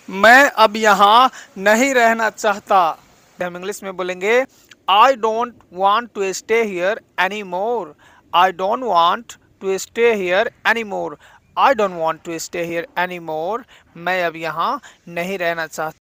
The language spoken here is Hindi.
मैं अब यहाँ नहीं रहना चाहता। हम इंग्लिश में बोलेंगे I don't want to stay here any more. I don't want to stay here any more. I don't want to stay here any more. मैं अब यहाँ नहीं रहना चाहता।